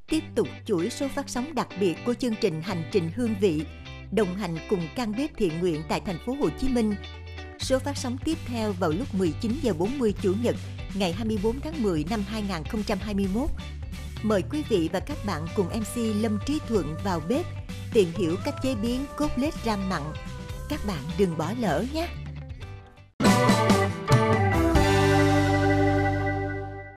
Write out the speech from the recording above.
tiếp tục chuỗi số phát sóng đặc biệt của chương trình Hành trình hương vị, đồng hành cùng căn bếp thiện nguyện tại thành phố Hồ Chí Minh. Số phát sóng tiếp theo vào lúc 19h40 Chủ nhật ngày 24 tháng 10 năm 2021. Mời quý vị và các bạn cùng MC Lâm Trí Thuận vào bếp tìm hiểu cách chế biến cốt lết ram mặn. Các bạn đừng bỏ lỡ nhé!